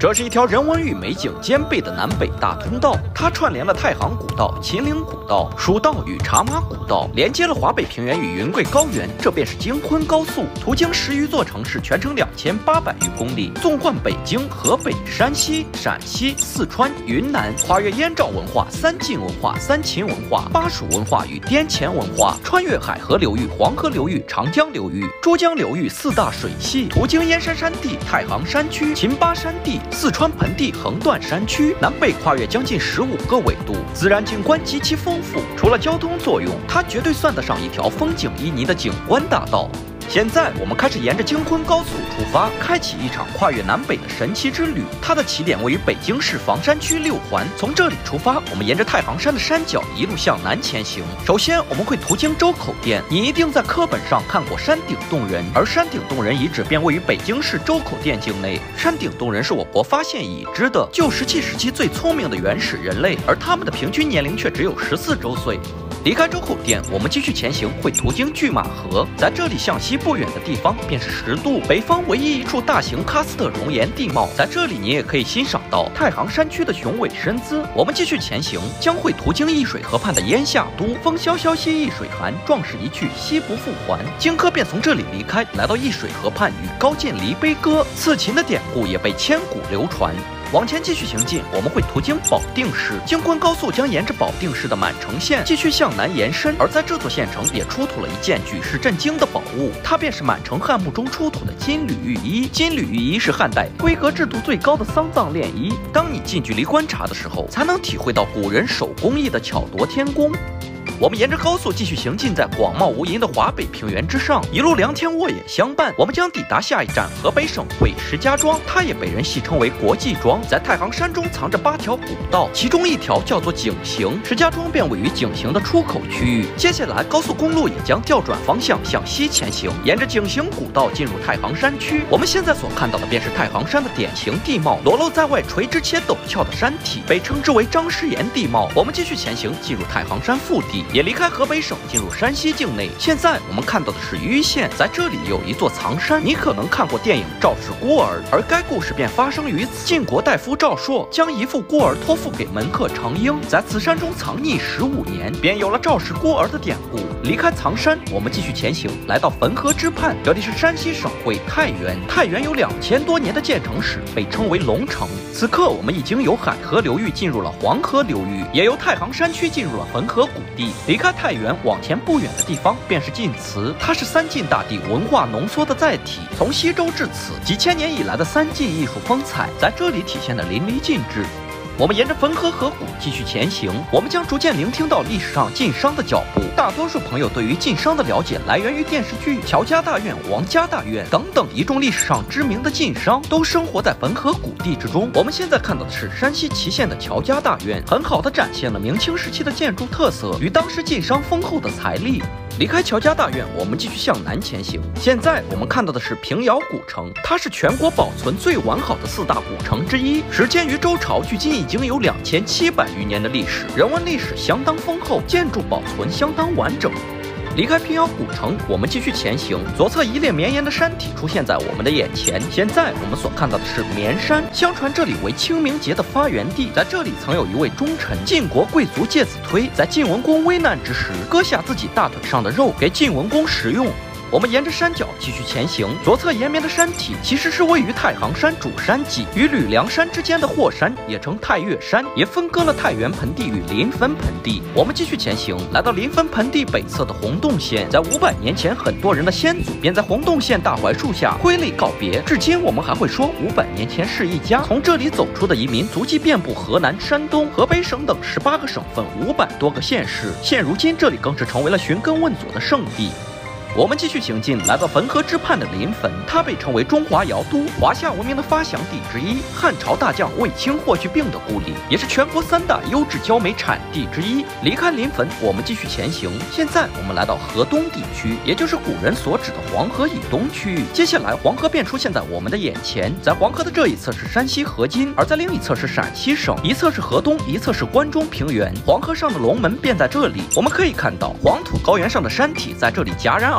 这是一条人文与美景兼备的南北大通道，它串联了太行古道、秦岭古道、蜀道与茶马古道，连接了华北平原与云贵高原，这便是京昆高速，途经10余座城市，全程2800余公里，纵贯北京、河北、山西、陕西、四川、云南，跨越燕赵文化、三晋文化、三秦文化、巴蜀文化与滇黔文化，穿越海河流域、黄河流域、长江流域、珠江流域4大水系，途经燕山山地、太行山区、秦巴山地、四川盆地横断山区，南北跨越将近15个纬度，自然景观极其丰富。除了交通作用，它绝对算得上一条风景旖旎的景观大道。现在我们开始沿着京昆高速出发，开启一场跨越南北的神奇之旅。它的起点位于北京市房山区6环，从这里出发，我们沿着太行山的山脚一路向南前行。首先我们会途经周口店，你一定在课本上看过山顶洞人，而山顶洞人遗址便位于北京市周口店境内。山顶洞人是我国发现已知的旧石器时期最聪明的原始人类，而他们的平均年龄却只有14周岁。离开周口店，我们继续前行，会途经拒马河，在这里向西不远的地方便是10渡，北方唯一一处大型喀斯特熔岩地貌，在这里你也可以欣赏到太行山区的雄伟身姿。我们继续前行，将会途经易水河畔的燕下都，风萧萧兮易水寒，壮士一去兮不复还。荆轲便从这里离开，来到易水河畔与高渐离悲歌，刺秦的典故也被千古流传。往前继续行进，我们会途经保定市，京昆高速将沿着保定市的满城线继续向南延伸，而在这座县城也出土了一件举世震惊的宝物，它便是满城汉墓中出土的金缕玉衣。金缕玉衣是汉代规格制度最高的丧葬殓衣，当你近距离观察的时候，才能体会到古人手工艺的巧夺天工。我们沿着高速继续行进，在广袤无垠的华北平原之上，一路良田沃野相伴，我们将抵达下一站河北省会石家庄，它也被人戏称为国际庄。在太行山中藏着8条古道，其中一条叫做井陉，石家庄便位于井陉的出口区域。接下来高速公路也将调转方向向西前行，沿着井陉古道进入太行山区。我们现在所看到的便是太行山的典型地貌，裸露在外垂直且陡峭的山体被称之为张师岩地貌。我们继续前行，进入太行山腹地，也离开河北省进入山西境内。现在我们看到的是盂县，在这里有一座藏山，你可能看过电影《赵氏孤儿》，而该故事便发生于此。晋国大夫赵朔将一副孤儿托付给门客程婴，在此山中藏匿15年，便有了赵氏孤儿的典故。离开藏山，我们继续前行，来到汾河之畔，这里是山西省会太原。太原有2000多年的建城史，被称为龙城。此刻我们已经由海河流域进入了黄河流域，也由太行山区进入了汾河谷地。离开太原往前不远的地方便是晋祠，它是三晋大地文化浓缩的载体。从西周至此，几千年以来的三晋艺术风采在这里体现得淋漓尽致。我们沿着汾河河谷继续前行，我们将逐渐聆听到历史上晋商的脚步。大多数朋友对于晋商的了解来源于电视剧《乔家大院》《王家大院》等等一众历史上知名的晋商都生活在汾河谷地之中。我们现在看到的是山西祁县的乔家大院，很好的展现了明清时期的建筑特色与当时晋商丰厚的财力。离开乔家大院，我们继续向南前行。现在我们看到的是平遥古城，它是全国保存最完好的4大古城之一，始建于周朝，距今已经有2700余年的历史，人文历史相当丰厚，建筑保存相当完整。离开平遥古城，我们继续前行，左侧一列绵延的山体出现在我们的眼前。现在我们所看到的是绵山，相传这里为清明节的发源地，在这里曾有一位忠臣晋国贵族介子推，在晋文公危难之时，割下自己大腿上的肉给晋文公食用。我们沿着山脚继续前行，左侧延绵的山体其实是位于太行山主山脊与吕梁山之间的霍山，也称太岳山，也分割了太原盆地与临汾盆地。我们继续前行，来到临汾盆地北侧的洪洞县，在500年前，很多人的先祖便在洪洞县大槐树下挥泪告别。至今我们还会说500年前是一家。从这里走出的移民足迹遍布河南、山东、河北省等18个省份，500多个县市。现如今这里更是成为了寻根问祖的圣地。我们继续行进，来到汾河之畔的临汾，它被称为中华窑都，华夏文明的发祥地之一，汉朝大将卫青霍去病的故里，也是全国3大优质焦煤产地之一。离开临汾，我们继续前行。现在我们来到河东地区，也就是古人所指的黄河以东区域。接下来黄河便出现在我们的眼前，在黄河的这一侧是山西河津，而在另一侧是陕西省，一侧是河东，一侧是关中平原。黄河上的龙门便在这里，我们可以看到黄土高原上的山体在这里戛然而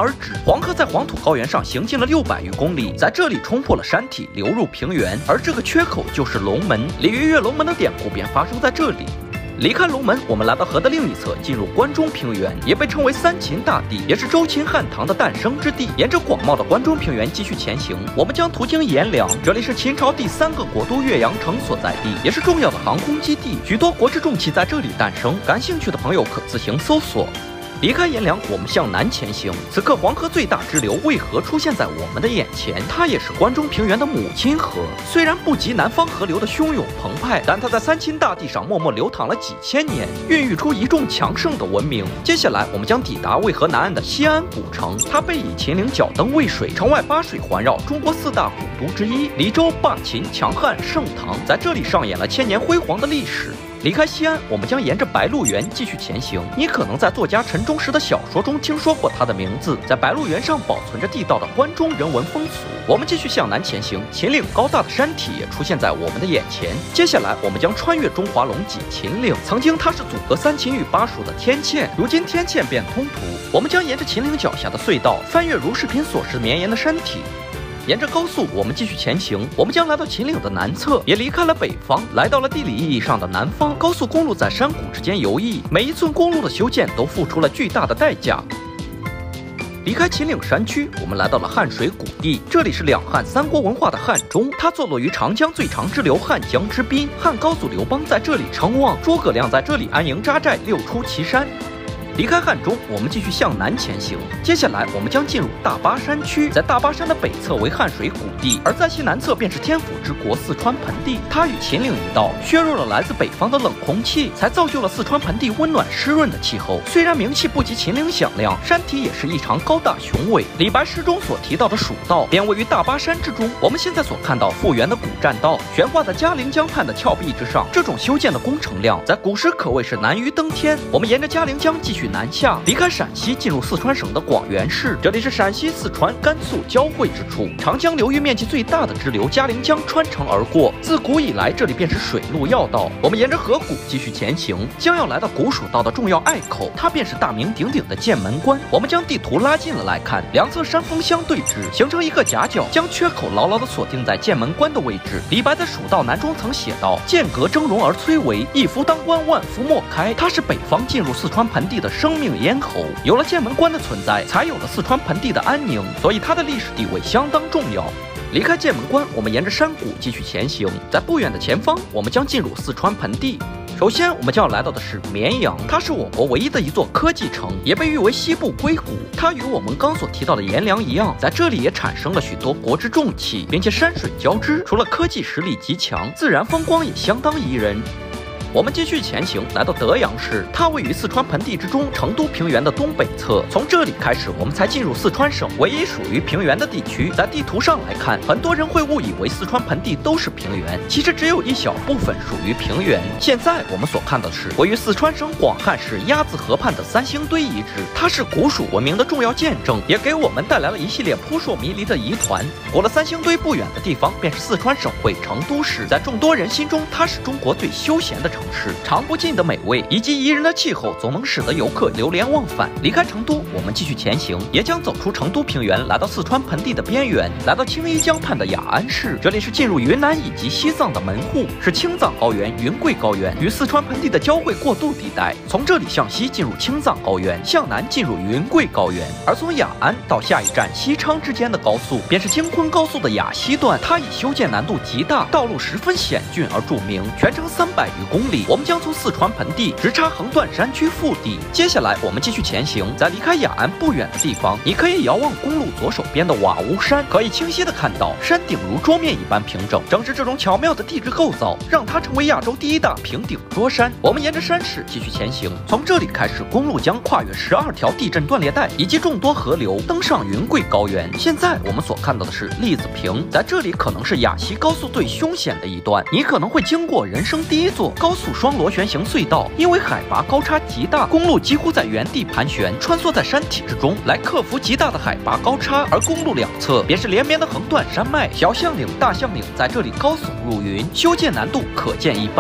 而止。黄河在黄土高原上行进了600余公里，在这里冲破了山体，流入平原，而这个缺口就是龙门。鲤鱼跃龙门的典故便发生在这里。离开龙门，我们来到河的另一侧，进入关中平原，也被称为三秦大地，也是周秦汉唐的诞生之地。沿着广袤的关中平原继续前行，我们将途经颜良，这里是秦朝第3个国都岳阳城所在地，也是重要的航空基地，许多国之重器在这里诞生。感兴趣的朋友可自行搜索。离开颜良，我们向南前行。此刻黄河最大支流渭河出现在我们的眼前，它也是关中平原的母亲河。虽然不及南方河流的汹涌澎湃，但它在三秦大地上默默流淌了几千年，孕育出一众强盛的文明。接下来，我们将抵达渭河南岸的西安古城，它被以秦岭角灯渭水，城外8水环绕，中国4大古都之一。黎州、霸秦、强汉、盛唐，在这里上演了千年辉煌的历史。离开西安，我们将沿着白鹿原继续前行。你可能在作家陈忠实的小说中听说过他的名字。在白鹿原上保存着地道的关中人文风俗。我们继续向南前行，秦岭高大的山体也出现在我们的眼前。接下来，我们将穿越中华龙脊秦岭。曾经它是阻隔三秦与巴蜀的天堑，如今天堑变通途。我们将沿着秦岭脚下的隧道，翻越如视频所示绵延的山体。沿着高速，我们继续前行。我们将来到秦岭的南侧，也离开了北方，来到了地理意义上的南方。高速公路在山谷之间游弋，每一寸公路的修建都付出了巨大的代价。离开秦岭山区，我们来到了汉水谷地，这里是两汉三国文化的汉中，它坐落于长江最长支流汉江之滨，汉高祖刘邦在这里称王，诸葛亮在这里安营扎寨，六出祁山。离开汉中，我们继续向南前行。接下来，我们将进入大巴山区，在大巴山的北侧为汉水谷地，而在其南侧便是天府之国四川盆地。它与秦岭一道，削弱了来自北方的冷空气，才造就了四川盆地温暖湿润的气候。虽然名气不及秦岭响亮，山体也是异常高大雄伟。李白诗中所提到的蜀道，便位于大巴山之中。我们现在所看到复原的古栈道，悬挂在嘉陵江畔的峭壁之上，这种修建的工程量，在古时可谓是难于登天。我们沿着嘉陵江继续南下，离开陕西，进入四川省的广元市，这里是陕西、四川、甘肃交汇之处，长江流域面积最大的支流嘉陵江穿城而过，自古以来这里便是水陆要道。我们沿着河谷继续前行，将要来到古蜀道的重要隘口，它便是大名鼎鼎的剑门关。我们将地图拉近了来看，两侧山峰相对峙，形成一个夹角，将缺口牢牢地锁定在剑门关的位置。李白在《蜀道难》中曾写道：“剑阁峥嵘而崔嵬，一夫当关，万夫莫开。”它是北方进入四川盆地的生命咽喉。有了剑门关的存在，才有了四川盆地的安宁，所以它的历史地位相当重要。离开剑门关，我们沿着山谷继续前行，在不远的前方，我们将进入四川盆地。首先，我们将要来到的是绵阳，它是我国唯一的一座科技城，也被誉为西部硅谷。它与我们刚所提到的颜良一样，在这里也产生了许多国之重器，并且山水交织，除了科技实力极强，自然风光也相当宜人。我们继续前行，来到德阳市，它位于四川盆地之中，成都平原的东北侧。从这里开始，我们才进入四川省唯一属于平原的地区。在地图上来看，很多人会误以为四川盆地都是平原，其实只有一小部分属于平原。现在我们所看到的是位于四川省广汉市鸭子河畔的三星堆遗址，它是古蜀文明的重要见证，也给我们带来了一系列扑朔迷离的疑团。过了三星堆不远的地方，便是四川省会成都市。在众多人心中，它是中国最休闲的城市。尝不尽的美味以及宜人的气候，总能使得游客流连忘返。离开成都，我们继续前行，也将走出成都平原，来到四川盆地的边缘，来到青衣江畔的雅安市。这里是进入云南以及西藏的门户，是青藏高原、云贵高原与四川盆地的交汇过渡地带。从这里向西进入青藏高原，向南进入云贵高原。而从雅安到下一站西昌之间的高速，便是京昆高速的雅西段，它以修建难度极大、道路十分险峻而著名，全程300余公里。我们将从四川盆地直插横断山区腹地。接下来我们继续前行，在离开雅安不远的地方，你可以遥望公路左手边的瓦屋山，可以清晰的看到山顶如桌面一般平整。正是这种巧妙的地质构造，让它成为亚洲第一大平顶桌山。我们沿着山势继续前行，从这里开始，公路将跨越12条地震断裂带以及众多河流，登上云贵高原。现在我们所看到的是栗子坪，在这里可能是雅西高速最凶险的一段，你可能会经过人生第一座高速双螺旋形隧道，因为海拔高差极大，公路几乎在原地盘旋，穿梭在山体之中，来克服极大的海拔高差。而公路两侧便是连绵的横断山脉，小象岭、大象岭在这里高耸入云，修建难度可见一斑。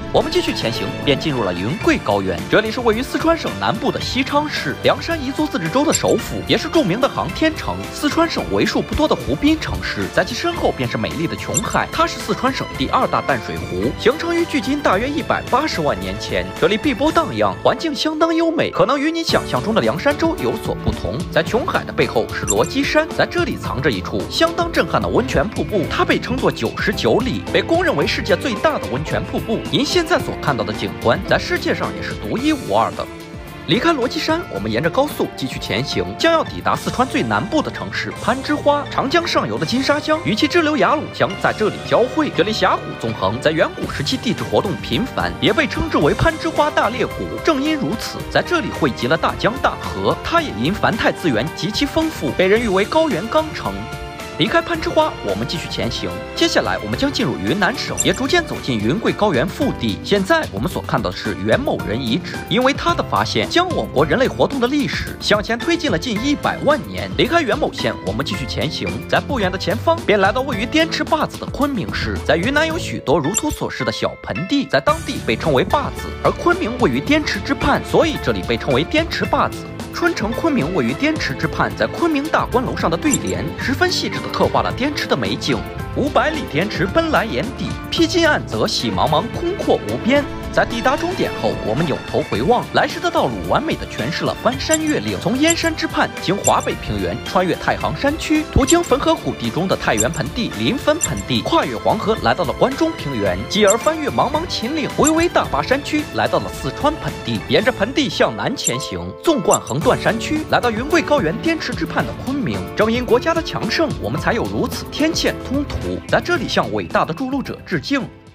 我们继续前行，便进入了云贵高原。这里是位于四川省南部的西昌市，凉山彝族自治州的首府，也是著名的航天城。四川省为数不多的湖滨城市，在其身后便是美丽的琼海，它是四川省第2大淡水湖，形成于距今大约180万年前。这里碧波荡漾，环境相当优美，可能与你想象中的凉山州有所不同。在琼海的背后是罗基山，在这里藏着一处相当震撼的温泉瀑布，它被称作99里，被公认为世界最大的温泉瀑布。您现在所看到的景观，在世界上也是独一无二的。离开罗基山，我们沿着高速继续前行，将要抵达四川最南部的城市攀枝花。长江上游的金沙江与其支流雅鲁江在这里交汇，这里峡谷纵横，在远古时期地质活动频繁，也被称之为攀枝花大裂谷。正因如此，在这里汇集了大江大河，它也因繁态资源极其丰富，被人誉为高原钢城。离开攀枝花，我们继续前行。接下来，我们将进入云南省，也逐渐走进云贵高原腹地。现在我们所看到的是袁某人遗址，因为它的发现，将我国人类活动的历史向前推进了近100万年。离开袁某县，我们继续前行，在不远的前方，便来到位于滇池坝子的昆明市。在云南有许多如图所示的小盆地，在当地被称为坝子，而昆明位于滇池之畔，所以这里被称为滇池坝子。春城昆明位于滇池之畔，在昆明大观楼上的对联，十分细致地刻画了滇池的美景。500里滇池奔来眼底，披荆岸泽细茫茫，空阔无边。在抵达终点后，我们扭头回望，来时的道路完美地诠释了翻山越岭，从燕山之畔经华北平原，穿越太行山区，途经汾河谷地中的太原盆地、临汾盆地，跨越黄河来到了关中平原，继而翻越茫茫秦岭，回归大巴山区，来到了四川盆地，沿着盆地向南前行，纵贯横断山区，来到云贵高原滇池之畔的昆明。正因国家的强盛，我们才有如此天堑通途，在这里向伟大的筑路者致敬。